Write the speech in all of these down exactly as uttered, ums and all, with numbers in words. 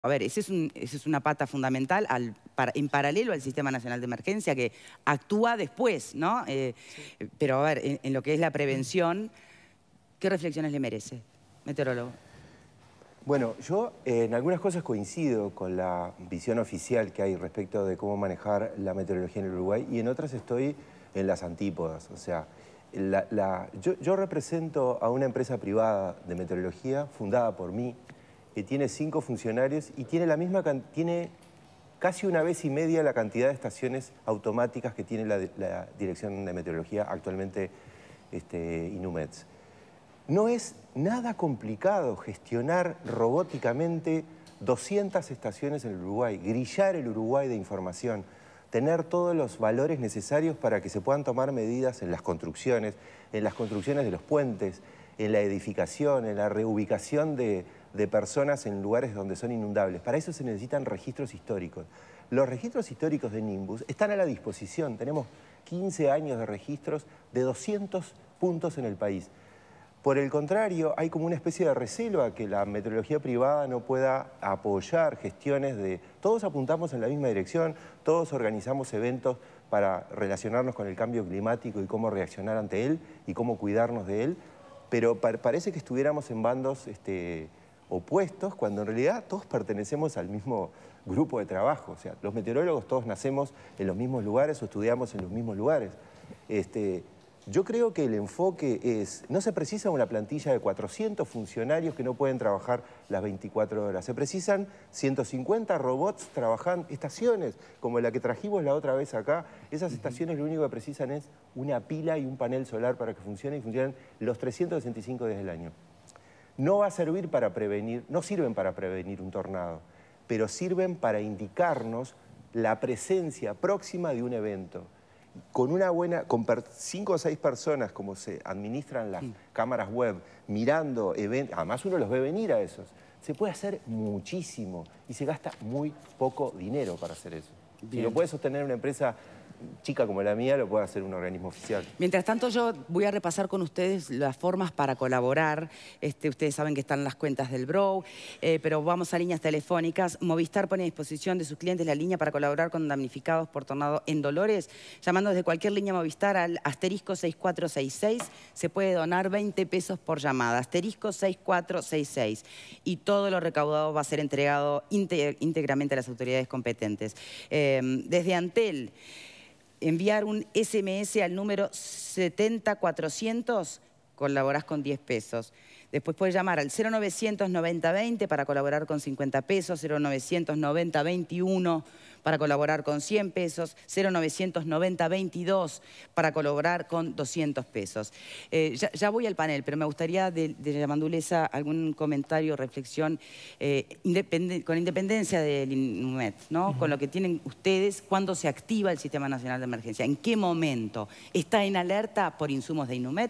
A ver, esa es, un, ese es una pata fundamental al, para, en paralelo al Sistema Nacional de Emergencia que actúa después, ¿no? Eh, sí. Pero a ver, en, en lo que es la prevención, ¿qué reflexiones le merece, meteorólogo? Bueno, yo eh, en algunas cosas coincido con la visión oficial que hay respecto de cómo manejar la meteorología en el Uruguay y en otras estoy en las antípodas. O sea, la, la, yo, yo represento a una empresa privada de meteorología fundada por mí, que tiene cinco funcionarios y tiene la misma tiene casi una vez y media la cantidad de estaciones automáticas que tiene la, la Dirección de Meteorología actualmente este, INUMEDS. No es nada complicado gestionar robóticamente doscientas estaciones en el Uruguay, grillar el Uruguay de información, tener todos los valores necesarios para que se puedan tomar medidas en las construcciones, en las construcciones de los puentes, en la edificación, en la reubicación de, de personas en lugares donde son inundables. Para eso se necesitan registros históricos. Los registros históricos de Nimbus están a la disposición. Tenemos quince años de registros de doscientos puntos en el país. Por el contrario, hay como una especie de recelo a que la meteorología privada no pueda apoyar gestiones de... Todos apuntamos en la misma dirección, todos organizamos eventos para relacionarnos con el cambio climático y cómo reaccionar ante él y cómo cuidarnos de él, pero pa- parece que estuviéramos en bandos este, opuestos, cuando en realidad todos pertenecemos al mismo grupo de trabajo. O sea, los meteorólogos todos nacemos en los mismos lugares o estudiamos en los mismos lugares. Este, Yo creo que el enfoque es, no se precisa una plantilla de cuatrocientos funcionarios que no pueden trabajar las veinticuatro horas. Se precisan ciento cincuenta robots trabajando, estaciones como la que trajimos la otra vez acá. Esas estaciones lo único que precisan es una pila y un panel solar para que funcione y funcionen los trescientos sesenta y cinco días del año. No va a servir para prevenir, no sirven para prevenir un tornado, pero sirven para indicarnos la presencia próxima de un evento. Con una buena, con cinco o seis personas, como se administran las sí. cámaras web, mirando eventos, además uno los ve venir a esos, se puede hacer muchísimo y se gasta muy poco dinero para hacer eso. Bien. Si lo puede sostener una empresa chica como la mía, lo puede hacer un organismo oficial. Mientras tanto, yo voy a repasar con ustedes las formas para colaborar. Este, ustedes saben que están las cuentas del B R O, eh, pero vamos a líneas telefónicas. Movistar pone a disposición de sus clientes la línea para colaborar con damnificados por tornado en Dolores. Llamando desde cualquier línea Movistar al asterisco seis cuatro seis seis, se puede donar veinte pesos por llamada. Asterisco seis cuatro seis seis. Y todo lo recaudado va a ser entregado íntegramente a las autoridades competentes. Eh, desde Antel, enviar un ese eme ese al número setenta cuatrocientos, colaborás con diez pesos. Después puedes llamar al cero novecientos noventa veinte para colaborar con cincuenta pesos, cero novecientos noventa veintiuno para colaborar con cien pesos, cero novecientos noventa veintidós para colaborar con doscientos pesos. Eh, ya, ya voy al panel, pero me gustaría de, de Yamandulesa algún comentario, reflexión, eh, independ con independencia del INUMED, ¿no? Uh-huh. Con lo que tienen ustedes, ¿cuándo se activa el Sistema Nacional de Emergencia? ¿En qué momento? ¿Está en alerta por insumos de INUMED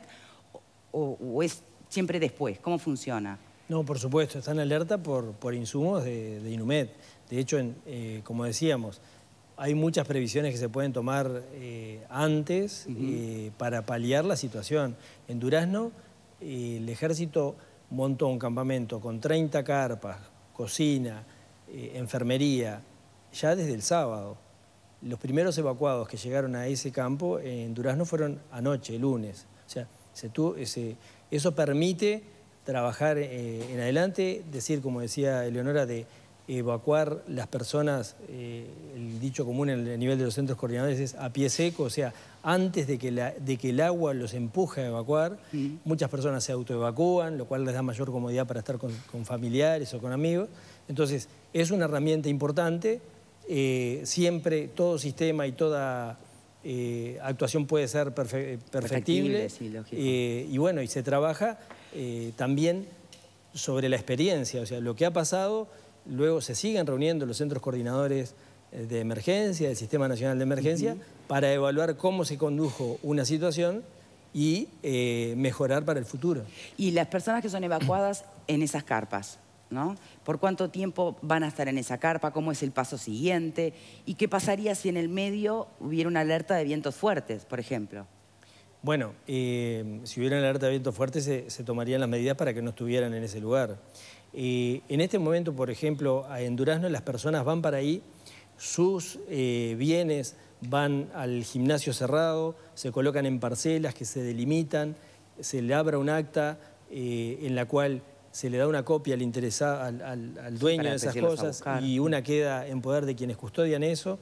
o, o es siempre después? ¿Cómo funciona? No, por supuesto, está en alerta por, por insumos de, de INUMED. De hecho, en, eh, como decíamos, hay muchas previsiones que se pueden tomar eh, antes uh-huh. eh, para paliar la situación. En Durazno, eh, el ejército montó un campamento con treinta carpas, cocina, eh, enfermería, ya desde el sábado. Los primeros evacuados que llegaron a ese campo en Durazno fueron anoche, lunes. O sea, se tuvo, ese, eso permite trabajar eh, en adelante, decir, como decía Eleonora, de evacuar las personas, eh, el dicho común en el nivel de los centros coordinadores es a pie seco, o sea, antes de que, la, de que el agua los empuje a evacuar, mm. muchas personas se autoevacúan, lo cual les da mayor comodidad para estar con, con familiares o con amigos. Entonces, es una herramienta importante, eh, siempre todo sistema y toda eh, actuación puede ser perfe perfectible, perfectible sí, lógico. Eh, y bueno, y se trabaja eh, también sobre la experiencia, o sea, lo que ha pasado. Luego se siguen reuniendo los centros coordinadores de emergencia, del Sistema Nacional de Emergencia, uh-huh. para evaluar cómo se condujo una situación y eh, mejorar para el futuro. Y las personas que son evacuadas en esas carpas, ¿no? ¿Por cuánto tiempo van a estar en esa carpa? ¿Cómo es el paso siguiente? ¿Y qué pasaría si en el medio hubiera una alerta de vientos fuertes, por ejemplo? Bueno, eh, si hubiera una alerta de vientos fuertes se, se tomarían las medidas para que no estuvieran en ese lugar. Eh, en este momento, por ejemplo, en Durazno las personas van para ahí, sus eh, bienes van al gimnasio cerrado, se colocan en parcelas que se delimitan, se le abra un acta eh, en la cual se le da una copia al, interesado, al, al, al dueño de esas cosas y una queda en poder de quienes custodian eso.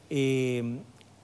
Eh,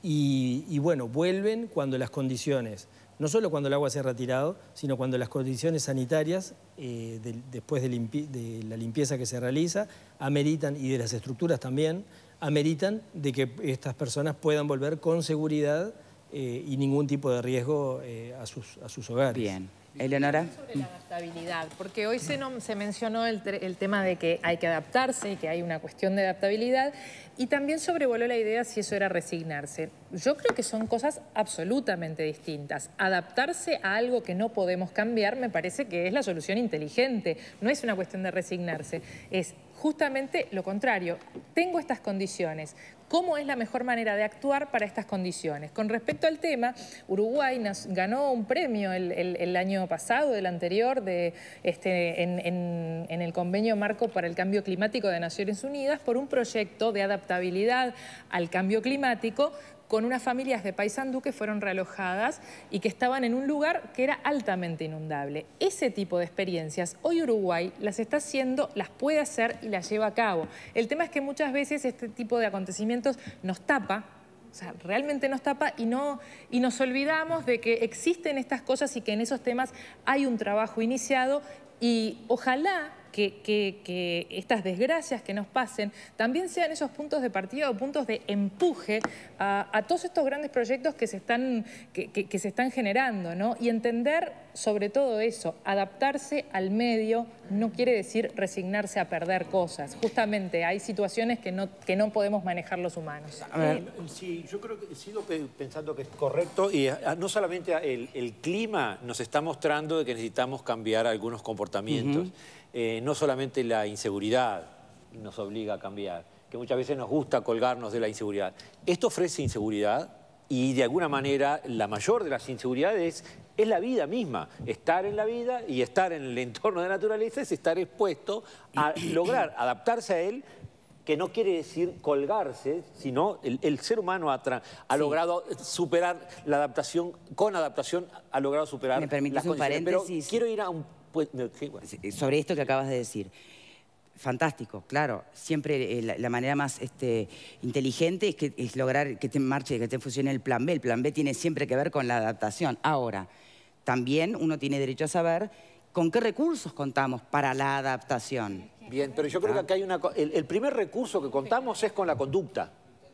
y, y bueno, vuelven cuando las condiciones, no solo cuando el agua se ha retirado, sino cuando las condiciones sanitarias, eh, de, después de, limpi de la limpieza que se realiza, ameritan, y de las estructuras también, ameritan de que estas personas puedan volver con seguridad eh, y ningún tipo de riesgo eh, a, sus, a sus hogares. Bien. Eleonora. Sobre la adaptabilidad, porque hoy se, no, se mencionó el, el tema de que hay que adaptarse y que hay una cuestión de adaptabilidad, y también sobrevoló la idea si eso era resignarse. Yo creo que son cosas absolutamente distintas. Adaptarse a algo que no podemos cambiar me parece que es la solución inteligente, no es una cuestión de resignarse, es justamente lo contrario. Tengo estas condiciones. ¿Cómo es la mejor manera de actuar para estas condiciones? Con respecto al tema, Uruguay nos ganó un premio el, el, el año pasado, el anterior, de, este, en, en, en el Convenio Marco para el Cambio Climático de Naciones Unidas por un proyecto de adaptabilidad al cambio climático con unas familias de Paysandú que fueron realojadas y que estaban en un lugar que era altamente inundable. Ese tipo de experiencias, hoy Uruguay las está haciendo, las puede hacer y las lleva a cabo. El tema es que muchas veces este tipo de acontecimientos nos tapa, o sea, realmente nos tapa y, no, y nos olvidamos de que existen estas cosas y que en esos temas hay un trabajo iniciado, y ojalá que, que, que estas desgracias que nos pasen también sean esos puntos de partida o puntos de empuje a, a todos estos grandes proyectos que se están, que, que, que se están generando, ¿no? Y entender sobre todo eso, adaptarse al medio no quiere decir resignarse a perder cosas. Justamente hay situaciones que no, que no podemos manejar los humanos. A ver. Sí, yo creo que sigo pensando que es correcto, y no solamente el, el clima nos está mostrando de que necesitamos cambiar algunos comportamientos. Uh-huh. Eh, no solamente la inseguridad nos obliga a cambiar, que muchas veces nos gusta colgarnos de la inseguridad. Esto ofrece inseguridad y de alguna manera la mayor de las inseguridades es la vida misma. Estar en la vida y estar en el entorno de la naturaleza es estar expuesto a lograr adaptarse a él, que no quiere decir colgarse, sino el, el ser humano ha, ha sí. logrado superar la adaptación, con adaptación ha logrado superar ¿Me permites las un condiciones. paréntesis? Pero quiero ir a un... Pues, sí, bueno. Sobre esto que acabas de decir. Fantástico, claro. Siempre eh, la, la manera más este, inteligente es, que, es lograr que te marche, que te funcione el plan B. El plan B tiene siempre que ver con la adaptación. Ahora, también uno tiene derecho a saber con qué recursos contamos para la adaptación. Bien, pero yo creo que acá hay una... El, el primer recurso que contamos es con la conducta.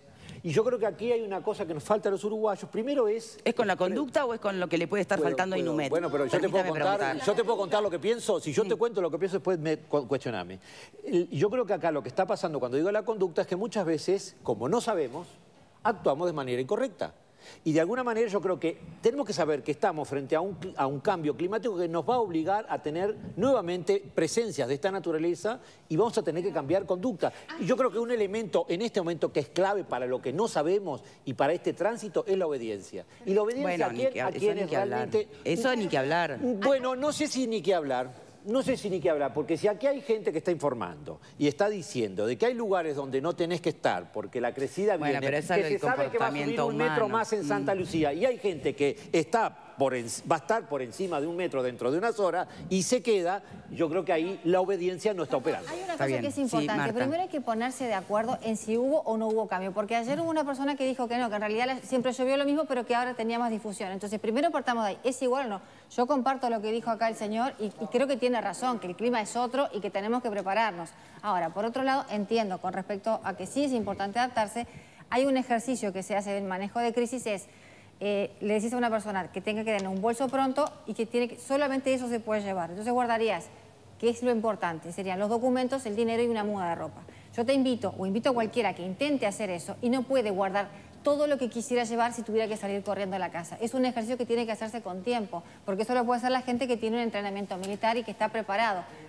Y yo creo que aquí hay una cosa que nos falta a los uruguayos. Primero es... ¿Es con la conducta o es con lo que le puede estar puedo, faltando puedo. a Inumet? Bueno, pero yo te, puedo contar, yo te puedo contar lo que pienso. Si yo te cuento lo que pienso, después me cuestioname. Yo creo que acá lo que está pasando cuando digo la conducta es que muchas veces, como no sabemos, actuamos de manera incorrecta. Y de alguna manera yo creo que tenemos que saber que estamos frente a un, a un cambio climático que nos va a obligar a tener nuevamente presencias de esta naturaleza y vamos a tener que cambiar conducta. Y yo creo que un elemento en este momento que es clave para lo que no sabemos y para este tránsito es la obediencia. Y la obediencia bueno, a, quién, que, a quienes realmente... Eso ni que hablar. Bueno, no sé si ni que hablar. No sé si ni qué hablar, porque si aquí hay gente que está informando y está diciendo de que hay lugares donde no tenés que estar porque la crecida bueno, viene, pero es que se sabe que va a subir un metro más en Santa Lucía y hay gente que está por en, va a estar por encima de un metro dentro de unas horas y se queda, yo creo que ahí la obediencia no está operando. Hay una cosa que es importante. Sí, primero hay que ponerse de acuerdo en si hubo o no hubo cambio, porque ayer hubo una persona que dijo que no, que en realidad siempre llovió lo mismo, pero que ahora tenía más difusión. Entonces, primero partamos de ahí. ¿Es igual o no? Yo comparto lo que dijo acá el señor y, y creo que tiene razón, que el clima es otro y que tenemos que prepararnos. Ahora, por otro lado, entiendo con respecto a que sí es importante adaptarse, hay un ejercicio que se hace del manejo de crisis, es eh, le decís a una persona que tenga que tener un bolso pronto y que, tiene que solamente eso se puede llevar. Entonces guardarías, ¿qué es lo importante? Serían los documentos, el dinero y una muda de ropa. Yo te invito, o invito a cualquiera que intente hacer eso y no puede guardar todo lo que quisiera llevar si tuviera que salir corriendo a la casa. Es un ejercicio que tiene que hacerse con tiempo, porque eso lo puede hacer la gente que tiene un entrenamiento militar y que está preparado.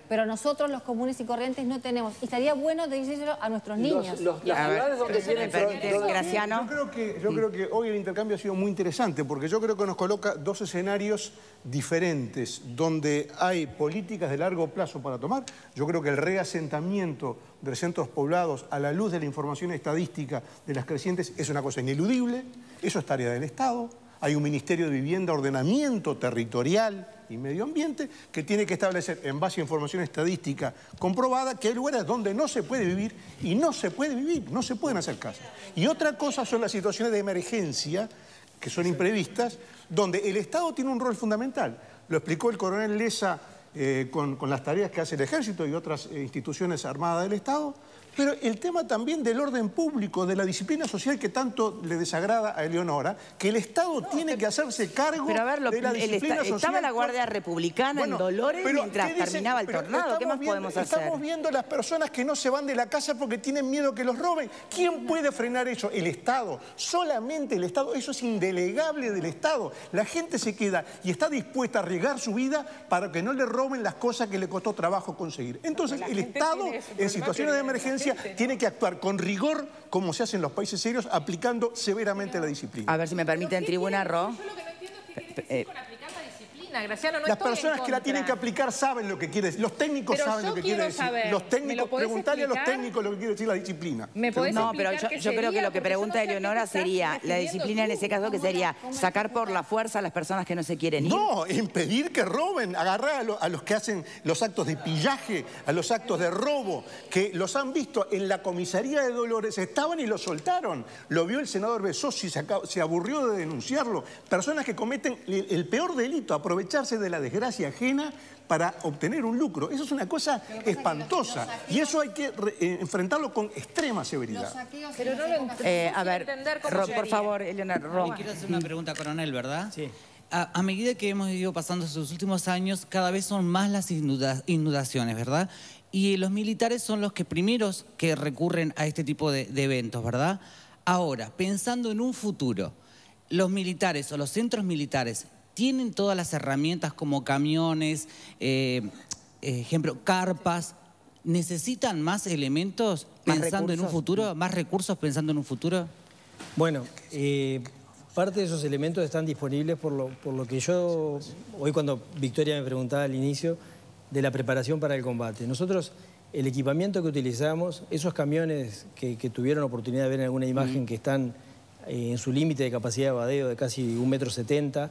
pero nosotros los comunes y corrientes no tenemos. Y estaría bueno decírselo a nuestros niños. Los, los, las A ver, ciudades donde tienen... permite, Graciano. Yo creo, que, yo creo que hoy el intercambio ha sido muy interesante porque yo creo que nos coloca dos escenarios diferentes donde hay políticas de largo plazo para tomar. Yo creo que el reasentamiento de centros poblados a la luz de la información estadística de las crecientes es una cosa ineludible. Eso es tarea del Estado. Hay un Ministerio de Vivienda, Ordenamiento Territorial y Medio Ambiente que tiene que establecer, en base a información estadística comprobada, que hay lugares donde no se puede vivir y no se puede vivir, no se pueden hacer casas. Y otra cosa son las situaciones de emergencia, que son imprevistas, donde el Estado tiene un rol fundamental. Lo explicó el coronel Leza eh, con, con las tareas que hace el Ejército y otras eh, instituciones armadas del Estado. Pero el tema también del orden público, de la disciplina social que tanto le desagrada a Eleonora, que el Estado no, tiene que hacerse cargo pero a ver, lo, de la disciplina esta, social. Estaba la Guardia Republicana bueno, en Dolores mientras terminaba el tornado. ¿Qué más viendo, podemos hacer? Estamos viendo las personas que no se van de la casa porque tienen miedo que los roben. ¿Quién puede frenar eso? El Estado. Solamente el Estado. Eso es indelegable del Estado. La gente se queda y está dispuesta a arriesgar su vida para que no le roben las cosas que le costó trabajo conseguir. Entonces, el Estado, en situaciones de emergencia, tiene que actuar con rigor, como se hace en los países serios, aplicando severamente la disciplina. A ver si me permite en tribuna, Ro. Yo lo que no entiendo es qué tiene que decir con aplicar la disciplina, Graciano. No Las estoy personas en que la contra. tienen que aplicar saben lo que quiere decir. Los técnicos Pero saben yo lo que quiero quiere decir. saber, Los ¿me técnicos, lo podés preguntarle a los explicar? técnicos lo que quiere decir la disciplina. ¿Me podés No, pero explicar yo, qué yo creo que sería? lo que Porque yo no pregunta sé a qué te Eleonora estás sería la refiriendo disciplina en tú. ese caso, que sería sacar por la fuerza a las personas que no se quieren ir. No, impedir que roben, agarrar a, lo, a los que hacen los actos de pillaje, a los actos de robo, que los han visto en la comisaría de Dolores, estaban y los soltaron. Lo vio el senador Besosi, se, se aburrió de denunciarlo. Personas que cometen el, el peor delito, aprovecharse de la desgracia ajena para obtener un lucro. Eso es una cosa espantosa. Y eso hay que re, eh, enfrentarlo con extrema severidad. Pero no lo entiendo. Eh, a Quiero ver, entender cómo Ro, se por haría. favor, Eleonora, Ro. Le quiero hacer una pregunta, coronel, ¿verdad? Sí. A, a medida que hemos ido pasando estos últimos años, cada vez son más las inunda- inundaciones, ¿verdad? Y los militares son los que primeros que recurren a este tipo de, de eventos, ¿verdad? Ahora, pensando en un futuro, los militares o los centros militares tienen todas las herramientas como camiones, eh, ejemplo, carpas. ¿Necesitan más elementos ¿Más pensando en un recursos? futuro? ¿Más recursos pensando en un futuro? Bueno, eh, parte de esos elementos están disponibles por lo, por lo que yo, hoy cuando Victoria me preguntaba al inicio, de la preparación para el combate. Nosotros, el equipamiento que utilizamos, esos camiones que, que tuvieron oportunidad de ver en alguna imagen, mm. que están eh, en su límite de capacidad de vadeo de casi un metro setenta,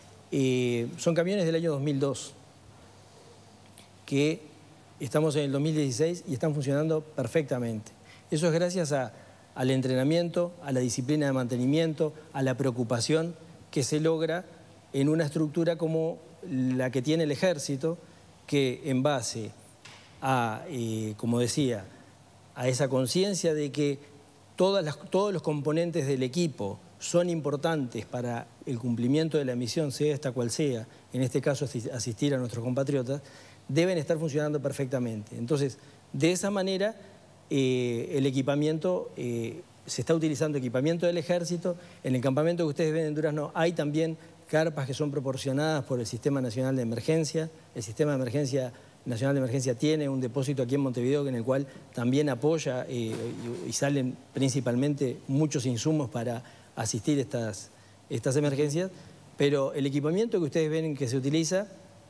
eh, son camiones del año dos mil dos, que estamos en el dos mil dieciséis y están funcionando perfectamente. Eso es gracias a, al entrenamiento, a la disciplina de mantenimiento, a la preocupación que se logra en una estructura como la que tiene el Ejército, que en base a, eh, como decía, a esa conciencia de que todas las, todos los componentes del equipo son importantes para el cumplimiento de la misión, sea esta cual sea, en este caso asistir a nuestros compatriotas, deben estar funcionando perfectamente. Entonces, de esa manera, eh, el equipamiento, eh, se está utilizando equipamiento del Ejército. En el campamento que ustedes ven en Durazno hay también carpas que son proporcionadas por el Sistema Nacional de Emergencia. El Sistema de Emergencia, Nacional de Emergencia tiene un depósito aquí en Montevideo en el cual también apoya eh, y, y salen principalmente muchos insumos para asistir a estas, estas emergencias. Pero el equipamiento que ustedes ven que se utiliza,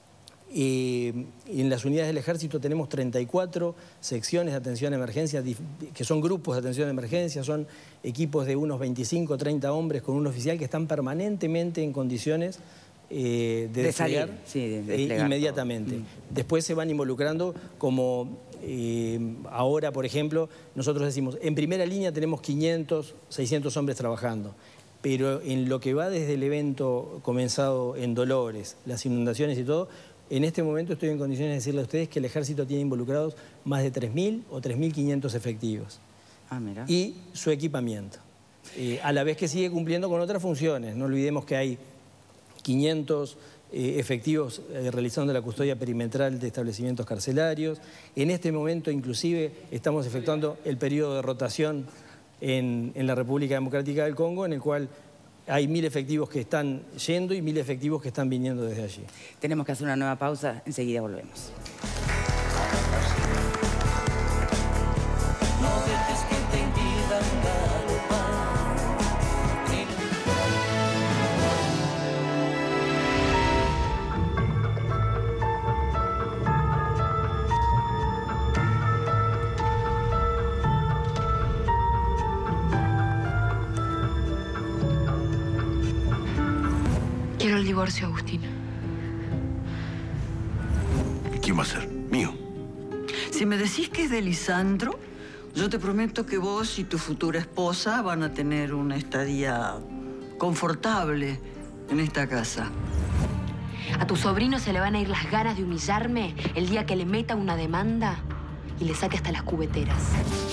Eh, en las unidades del Ejército tenemos treinta y cuatro secciones de atención a emergencia, que son grupos de atención a emergencia, son equipos de unos veinticinco, treinta hombres con un oficial que están permanentemente en condiciones eh, de, de desplegar, salir, sí, de eh, desplegar inmediatamente. Mm. Después se van involucrando como eh, ahora, por ejemplo, nosotros decimos, en primera línea tenemos quinientos, seiscientos hombres trabajando. Pero en lo que va desde el evento comenzado en Dolores, las inundaciones y todo, en este momento estoy en condiciones de decirle a ustedes que el Ejército tiene involucrados más de tres mil o tres mil quinientos efectivos. Ah, mira. Y su equipamiento. Eh, a la vez que sigue cumpliendo con otras funciones. No olvidemos que hay quinientos eh, efectivos eh, realizando la custodia perimetral de establecimientos carcelarios. En este momento, inclusive, estamos efectuando el periodo de rotación en, en la República Democrática del Congo, en el cual hay mil efectivos que están yendo y mil efectivos que están viniendo desde allí. Tenemos que hacer una nueva pausa, enseguida volvemos. el divorcio, Agustín. ¿Y quién va a ser? ¿Mío? Si me decís que es de Lisandro, yo te prometo que vos y tu futura esposa van a tener una estadía confortable en esta casa. A tu sobrino se le van a ir las ganas de humillarme el día que le meta una demanda y le saque hasta las cubeteras.